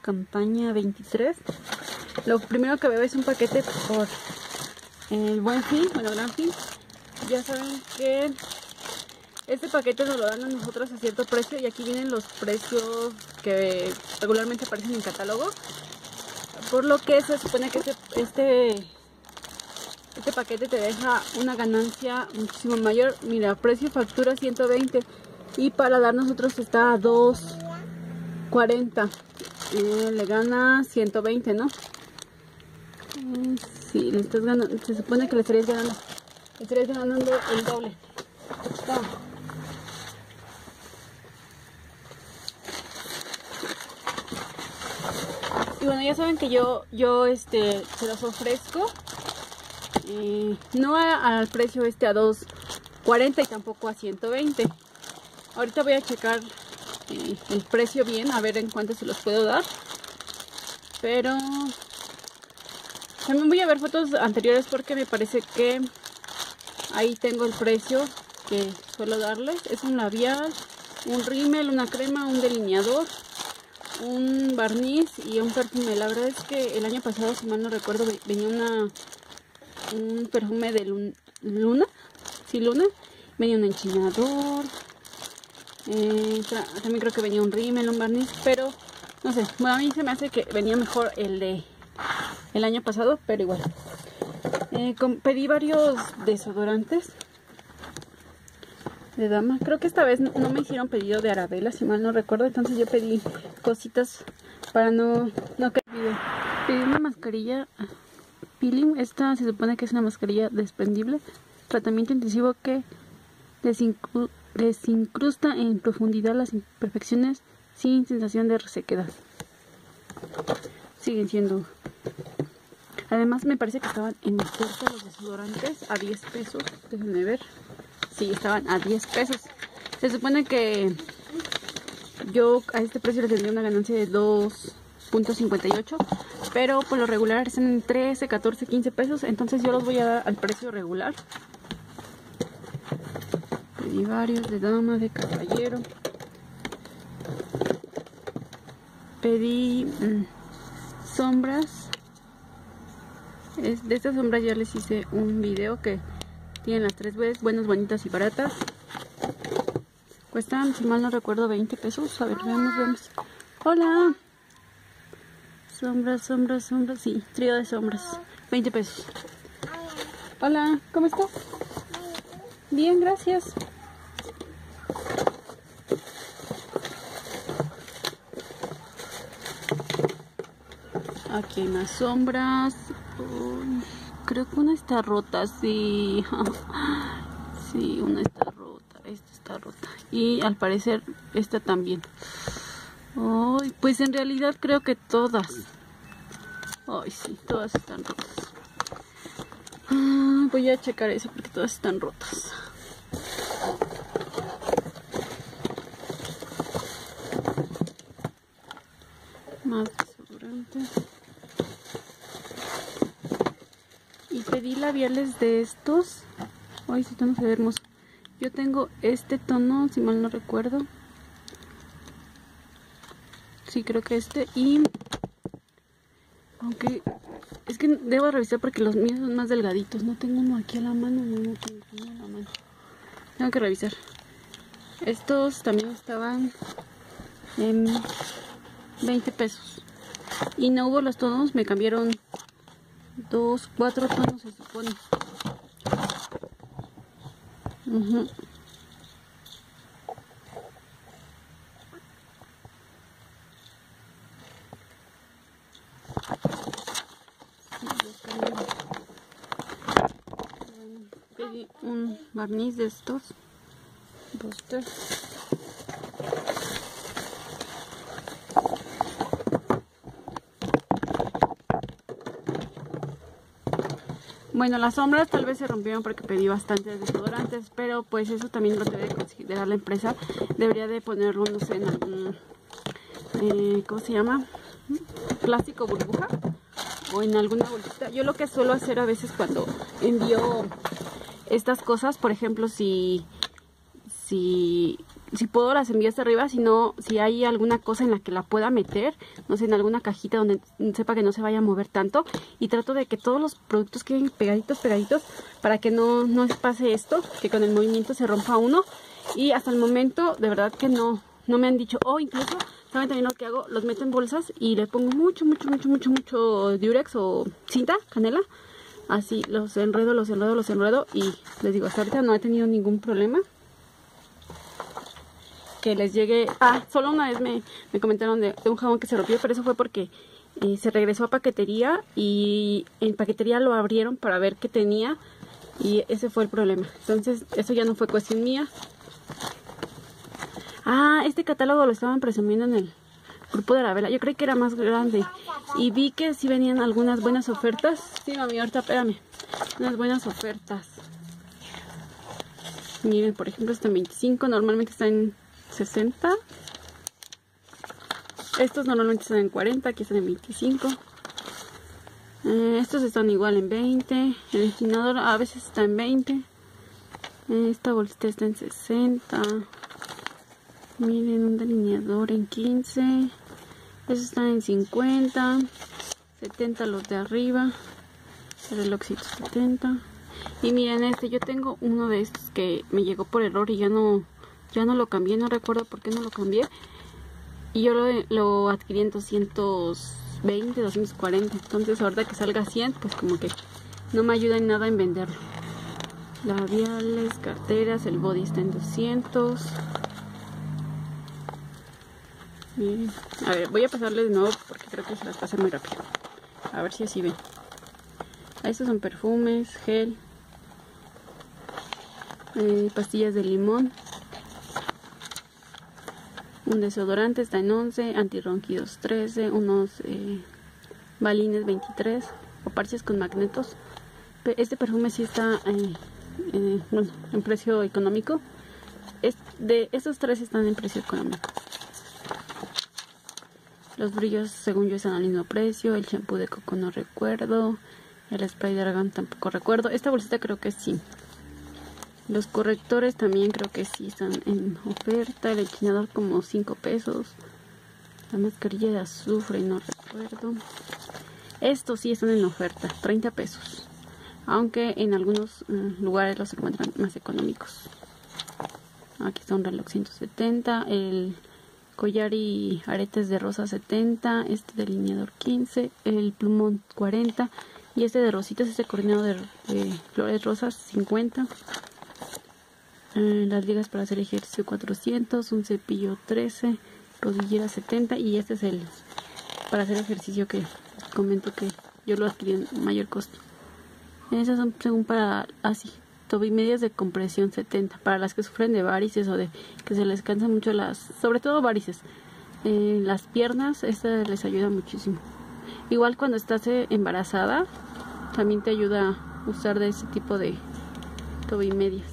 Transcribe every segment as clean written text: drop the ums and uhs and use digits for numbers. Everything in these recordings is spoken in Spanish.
campaña 23. Lo primero que veo es un paquete por el Buen Fin, bueno, Gran Fin. Ya saben que este paquete nos lo dan a nosotros a cierto precio y aquí vienen los precios que regularmente aparecen en catálogo. Por lo que se supone que este paquete te deja una ganancia muchísimo mayor. Mira, precio factura 120 y para dar nosotros está a 2.40. Le gana 120, ¿no? Sí, le estás ganando, se supone que le estarías ganando el doble. No. Y bueno, ya saben que yo se los ofrezco no al precio a 2.40 y tampoco a 120. Ahorita voy a checar el precio bien, a ver en cuánto se los puedo dar. Pero también voy a ver fotos anteriores porque me parece que ahí tengo el precio que suelo darles. Es un labial, un rímel, una crema, un delineador, un barniz y un perfume. La verdad es que el año pasado, si mal no recuerdo, venía un perfume de Luna. Sí, Luna. Venía un enchinador. También creo que venía un rímel, un barniz, pero no sé. Bueno, a mí se me hace que venía mejor el año pasado, pero igual. Pedí varios desodorantes de dama. Creo que esta vez no me hicieron pedido de Arabella, si mal no recuerdo. Entonces yo pedí cositas para no que olvide. Pedí una mascarilla peeling. Esta se supone que es una mascarilla desprendible. Tratamiento intensivo que desincrusta en profundidad las imperfecciones sin sensación de resequedad. Siguen siendo. Además me parece que estaban en oferta los desodorantes a 10 pesos. Déjenme ver. Sí, estaban a 10 pesos. Se supone que yo a este precio les tendría una ganancia de 2.58. Pero por lo regular están en 13, 14, 15 pesos. Entonces yo los voy a dar al precio regular. Pedí varios de dama, de caballero. Pedí sombras. De estas sombras ya les hice un video que tienen las 3 Bs, buenas, bonitas y baratas. Cuestan, si mal no recuerdo, 20 pesos. A ver, veamos. Hola. Sombras, sí, trío de sombras, 20 pesos. Hola, ¿cómo estás? Bien, gracias. Aquí hay más sombras. Creo que una está rota, sí. Sí, una está rota. Esta está rota. Y al parecer esta también. Ay, pues en realidad creo que todas. Ay, sí, todas están rotas. Voy a checar eso porque todas están rotas. Más desodorante. Y pedí labiales de estos. Ay, este tono se ve hermoso. Yo tengo este tono, si mal no recuerdo. Sí, creo que este. Y aunque es que debo revisar porque los míos son más delgaditos. No tengo uno aquí a la mano. No tengo uno a la mano. Tengo que revisar. Estos también estaban en 20 pesos. Y no hubo los tonos, me cambiaron 4 tonos se supone. Pedí un barniz de estos Buster. Bueno, las sombras tal vez se rompieron porque pedí bastantes desodorantes, pero pues eso también lo debe considerar la empresa. Debería de ponerlo, no sé, en algún, ¿cómo se llama? Plástico burbuja o en alguna bolsita. Yo lo que suelo hacer a veces cuando envío estas cosas, por ejemplo, si si puedo las envío hasta arriba, si no, si hay alguna cosa en la que la pueda meter, no sé, en alguna cajita donde sepa que no se vaya a mover tanto, y trato de que todos los productos queden pegaditos para que no pase esto, que con el movimiento se rompa uno. Y hasta el momento de verdad que no me han dicho, o incluso saben también lo que hago, los meto en bolsas y le pongo mucho Durex o cinta, canela, así los enredo y les digo, hasta ahorita no he tenido ningún problema que les llegue. Solo una vez me comentaron de un jabón que se rompió, pero eso fue porque se regresó a paquetería y en paquetería lo abrieron para ver qué tenía y ese fue el problema. Entonces eso ya no fue cuestión mía. Este catálogo lo estaban presumiendo en el grupo de la vela. Yo creí que era más grande y vi que sí venían algunas buenas ofertas. Sí, mami, ahorita espérame. Unas buenas ofertas. Miren, por ejemplo, está en 25, normalmente está en 60. Estos normalmente están en 40, aquí están en 25. Estos están igual en 20. El inclinador a veces está en 20. Esta bolsita está en 60. Miren, un delineador en 15. Estos están en 50. 70 los de arriba. El relojcito 70. Y miren yo tengo uno de estos que me llegó por error y ya no lo cambié, no recuerdo por qué no lo cambié. Y yo lo adquirí en 220, 240. Entonces ahorita que salga 100, pues como que no me ayuda en nada en venderlo. Labiales, carteras, el body está en 200. Miren. A ver, voy a pasarles de nuevo porque creo que se las pasé muy rápido. A ver si así ven. Estos son perfumes, gel, pastillas de limón, un desodorante está en 11, antirronquidos 13, unos balines 23 o parches con magnetos. Este perfume sí está en precio económico. De estos tres están en precio económico. Los brillos según yo están al mismo precio. El shampoo de coco no recuerdo. El spray de argán tampoco recuerdo. Esta bolsita creo que sí. Los correctores también creo que sí están en oferta. El inclinador como 5 pesos. La mascarilla de azufre no recuerdo. Estos sí están en oferta, 30 pesos. Aunque en algunos lugares los encuentran más económicos. Aquí está un reloj 170. El collar y aretes de rosa 70. Este delineador 15. El plumón 40. Y este de rositas, este coordinado de flores rosas 50. Las ligas para hacer ejercicio 400. Un cepillo 13. Rodillera 70. Y este es el para hacer ejercicio que comento que yo lo adquirí en mayor costo. Esas son según para así tobimedias de compresión 70. Para las que sufren de varices o de que se les cansan mucho sobre todo varices. Las piernas, esta les ayuda muchísimo. Igual cuando estás embarazada, también te ayuda a usar de ese tipo de tobimedias.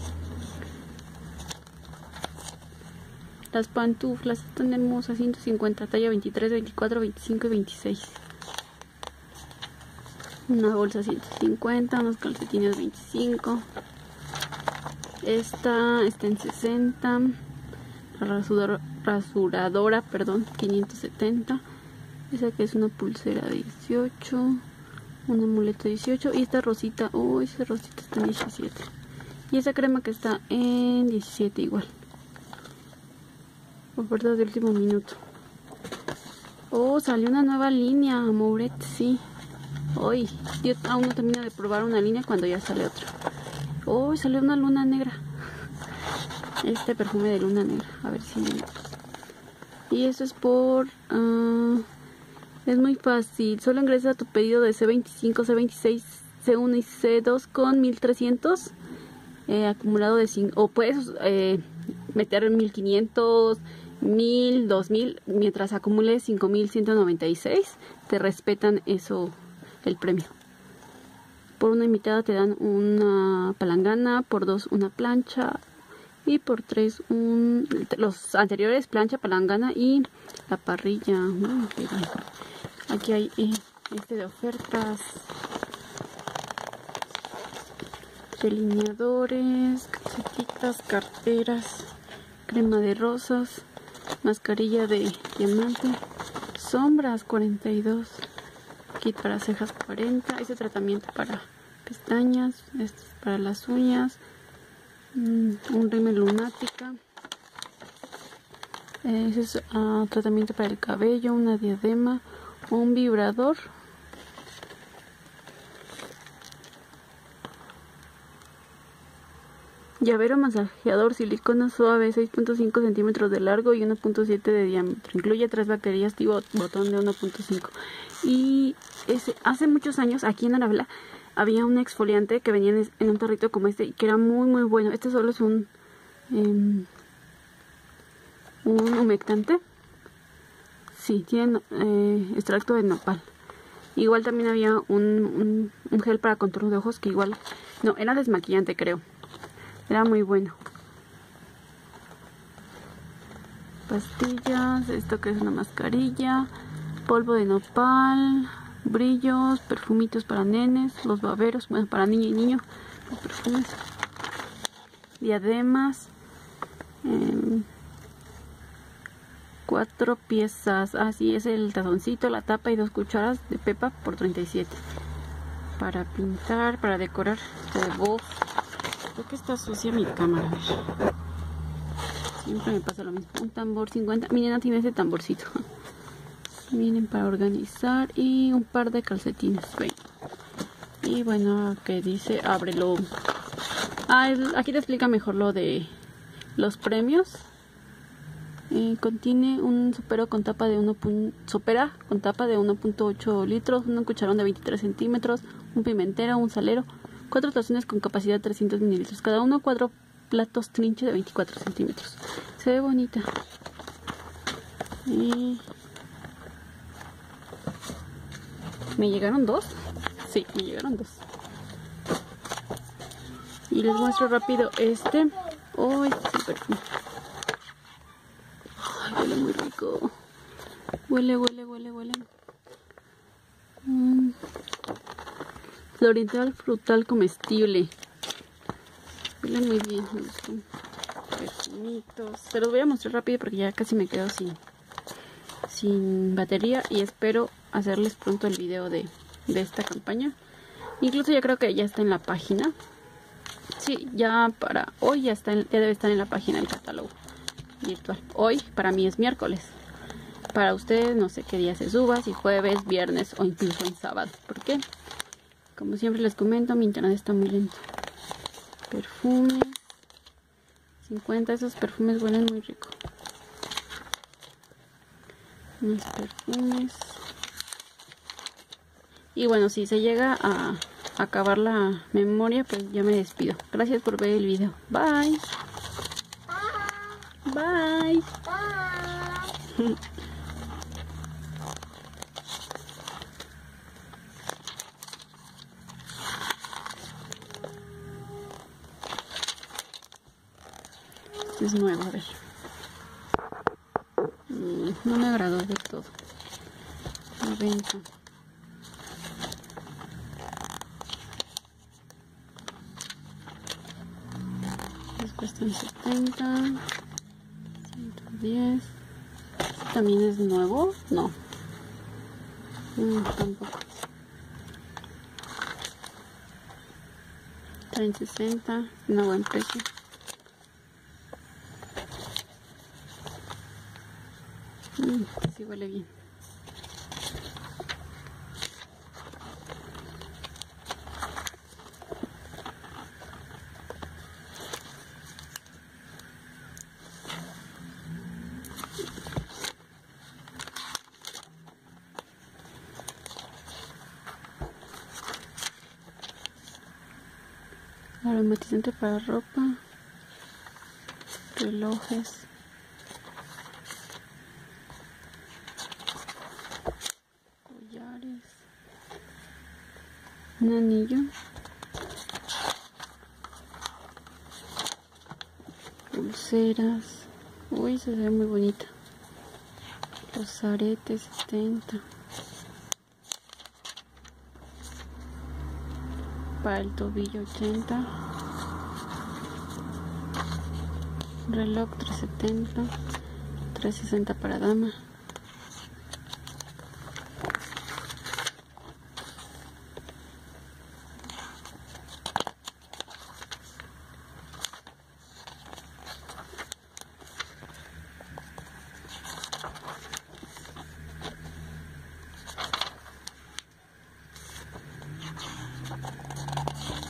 Las pantuflas están hermosas, 150, talla 23, 24, 25 y 26. Una bolsa 150, unos calcetines 25. Esta está en 60. La rasuradora, 570. Esa que es una pulsera 18. Un amuleto 18. Y esta rosita, esa rosita está en 17. Y esa crema que está en 17 igual. Ofertas de último minuto. Salió una nueva línea, Mouret, sí. Hoy, yo aún no termino de probar una línea cuando ya sale otra. Salió una luna negra. Este perfume de luna negra. A ver si... Y esto es por... es muy fácil. Solo ingresa a tu pedido de C25, C26, C1 y C2 con 1300. Acumulado de 5. O puedes meter 1500, 1000, 2000. Mientras acumules 5196. Te respetan eso, el premio. Por una invitada te dan una palangana, por 2 una plancha y por 3 los anteriores plancha, palangana y la parrilla. Aquí hay de ofertas, delineadores, calcetitas, carteras, crema de rosas, mascarilla de diamante, sombras 42, kit para cejas 40, ese tratamiento para pestañas, este es para las uñas, un rímel lunática, ese es tratamiento para el cabello, una diadema, un vibrador, llavero masajeador silicona suave 6.5 centímetros de largo y 1.7 de diámetro. Incluye 3 baterías tipo botón de 1.5. Y hace muchos años aquí en Arabla había un exfoliante que venía en un tarrito como este y que era muy bueno. Este solo es un humectante. Sí, tiene extracto de nopal. Igual también había un gel para contorno de ojos que igual, no, era desmaquillante creo. Era muy bueno. Pastillas, esto que es una mascarilla, polvo de nopal, brillos, perfumitos para nenes, los baberos, bueno, para niña y niño, los perfumes, diademas, 4 piezas, así es el tazoncito, la tapa y 2 cucharas de pepa por 37. Para pintar, para decorar, de voz. Creo que está sucia mi cámara, a ver. Siempre me pasa lo mismo. Un tambor 50. Miren, no tiene ese tamborcito. Miren, para organizar. Y un par de calcetines. Ven. Y bueno, que dice, ábrelo. Aquí te explica mejor lo de los premios. Contiene un sopero con tapa de 1.8 litros, un cucharón de 23 centímetros, un pimentero, un salero, 4 tazones con capacidad de 300 mililitros, cada uno 4 platos trinche de 24 centímetros. Se ve bonita. ¿Me llegaron 2? Sí, me llegaron 2. Y les muestro rápido este. Oh, este es el perfume. Ay, huele muy rico. Huele. Floreal frutal comestible. Huele muy bien. Perfumitos. Se los voy a mostrar rápido porque ya casi me quedo sin batería. Y espero hacerles pronto el video de esta campaña. Incluso ya creo que ya está en la página. Sí, ya para hoy ya debe estar en la página el catálogo virtual. Hoy para mí es miércoles. Para ustedes no sé qué día se suba, si jueves, viernes o incluso en sábado. ¿Por qué? Como siempre les comento, mi internet está muy lento. Perfumes 50, esos perfumes huelen muy rico. Mis perfumes. Y bueno, si se llega a acabar la memoria, pues ya me despido. Gracias por ver el video. Bye. Bye. Bye. Este es nuevo, a ver. No me agradó de todo. 90. Cuestan 70, 110. ¿Este también es nuevo? No. Tampoco. Traen 60, no buen precio. Sí huele bien. Aromatizante para ropa, relojes, collares, un anillo, pulseras. Uy, se ve muy bonita. Los aretes 70. Para el tobillo 80. reloj 370, 360 para dama.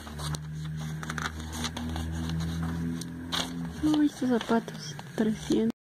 Uy, estos zapatos, 300.